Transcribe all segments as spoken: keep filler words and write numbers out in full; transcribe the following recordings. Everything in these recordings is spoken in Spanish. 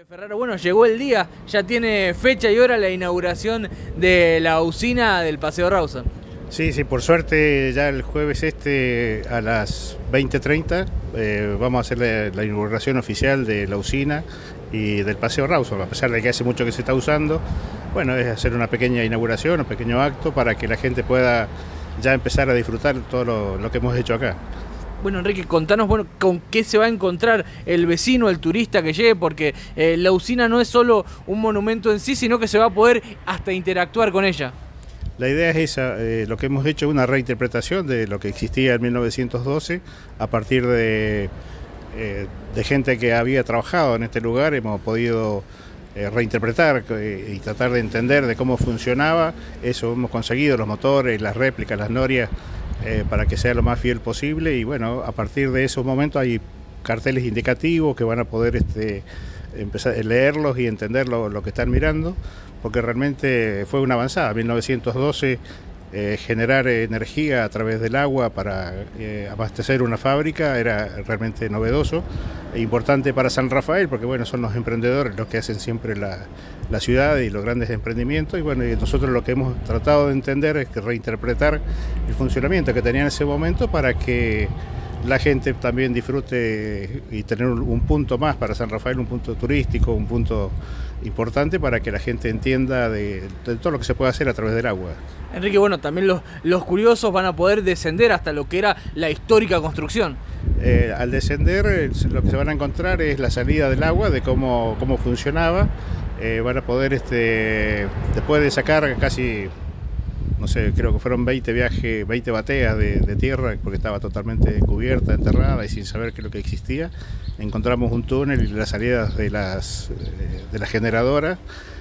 Ferraro, bueno, llegó el día, ya tiene fecha y hora la inauguración de la usina del Paseo Rawson. Sí, sí, por suerte ya el jueves este a las veinte treinta eh, vamos a hacer la, la inauguración oficial de la usina y del Paseo Rawson, a pesar de que hace mucho que se está usando. Bueno, es hacer una pequeña inauguración, un pequeño acto para que la gente pueda ya empezar a disfrutar todo lo, lo que hemos hecho acá. Bueno, Enrique, contanos bueno, con qué se va a encontrar el vecino, el turista que llegue, porque eh, la usina no es solo un monumento en sí, sino que se va a poder hasta interactuar con ella. La idea es esa, eh, lo que hemos hecho es una reinterpretación de lo que existía en mil novecientos doce, a partir de, eh, de gente que había trabajado en este lugar, hemos podido eh, reinterpretar eh, y tratar de entender de cómo funcionaba. Eso hemos conseguido, los motores, las réplicas, las norias, Eh, para que sea lo más fiel posible, y bueno, a partir de esos momentos hay carteles indicativos que van a poder este, empezar a leerlos y entender lo, lo que están mirando, porque realmente fue una avanzada. En mil novecientos doce eh, generar energía a través del agua para eh, abastecer una fábrica era realmente novedoso e importante para San Rafael, porque bueno, son los emprendedores los que hacen siempre la, la ciudad y los grandes emprendimientos, y bueno, y nosotros lo que hemos tratado de entender es que reinterpretar el funcionamiento que tenía en ese momento para que la gente también disfrute y tener un punto más para San Rafael, un punto turístico, un punto importante para que la gente entienda de, de todo lo que se puede hacer a través del agua. Enrique, bueno, también los, los curiosos van a poder descender hasta lo que era la histórica construcción. Eh, al descender lo que se van a encontrar es la salida del agua, de cómo, cómo funcionaba. Eh, van a poder, este, después de sacar casi, no sé, creo que fueron veinte viajes, veinte bateas de, de tierra, porque estaba totalmente cubierta, enterrada y sin saber qué es lo que existía, encontramos un túnel y las salidas de las, de las generadoras,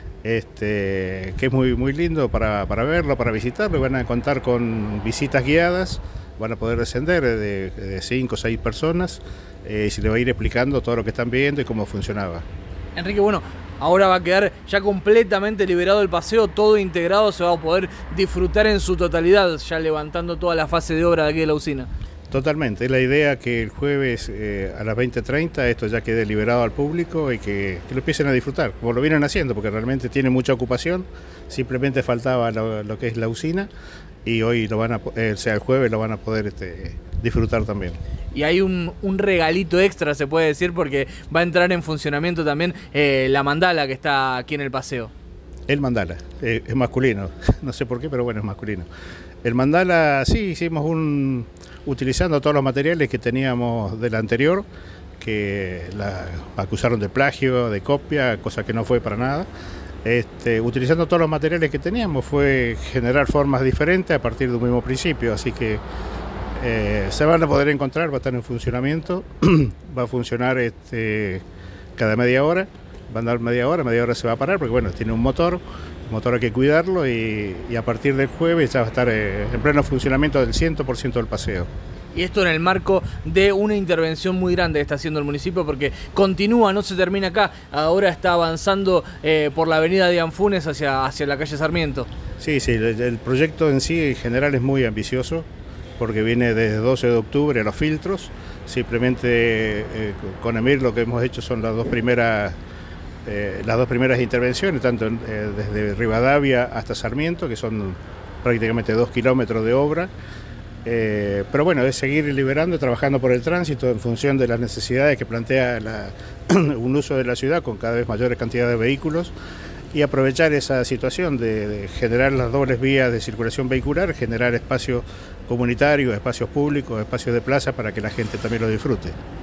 este, que es muy, muy lindo para, para verlo, para visitarlo. Van a contar con visitas guiadas, van a poder descender de, de cinco o seis personas, eh, y se les va a ir explicando todo lo que están viendo y cómo funcionaba. Enrique, bueno, ahora va a quedar ya completamente liberado el paseo, todo integrado, se va a poder disfrutar en su totalidad, ya levantando toda la fase de obra de aquí de la usina. Totalmente, es la idea que el jueves eh, a las veinte treinta esto ya quede liberado al público y que, que lo empiecen a disfrutar, como lo vienen haciendo, porque realmente tiene mucha ocupación, simplemente faltaba lo, lo que es la usina, y hoy, lo van a, eh, o sea, el jueves lo van a poder este, disfrutar también. Y hay un, un regalito extra, se puede decir, porque va a entrar en funcionamiento también eh, la mandala que está aquí en el paseo. El mandala, eh, es masculino, no sé por qué, pero bueno, es masculino. El mandala, sí, hicimos un, utilizando todos los materiales que teníamos del anterior, que la acusaron de plagio, de copia, cosa que no fue para nada. Este, utilizando todos los materiales que teníamos fue generar formas diferentes a partir de un mismo principio, así que eh, se van a poder encontrar, va a estar en funcionamiento, va a funcionar este, cada media hora, va a andar media hora, media hora se va a parar, porque bueno, tiene un motor, el motor hay que cuidarlo, y, y a partir del jueves ya va a estar eh, en pleno funcionamiento del cien por ciento del paseo. Y esto en el marco de una intervención muy grande que está haciendo el municipio, porque continúa, no se termina acá, ahora está avanzando eh, por la avenida de Anfunes hacia, hacia la calle Sarmiento. Sí, sí, el, el proyecto en sí en general es muy ambicioso, porque viene desde doce de octubre a los filtros. Simplemente eh, con Emir lo que hemos hecho son las dos primeras, eh, las dos primeras intervenciones, tanto eh, desde Rivadavia hasta Sarmiento, que son prácticamente dos kilómetros de obra. Eh, pero bueno, es seguir liberando y trabajando por el tránsito en función de las necesidades que plantea la, un uso de la ciudad con cada vez mayores cantidades de vehículos, y aprovechar esa situación de, de generar las dobles vías de circulación vehicular, generar espacios comunitarios, espacios públicos, espacios de plaza para que la gente también lo disfrute.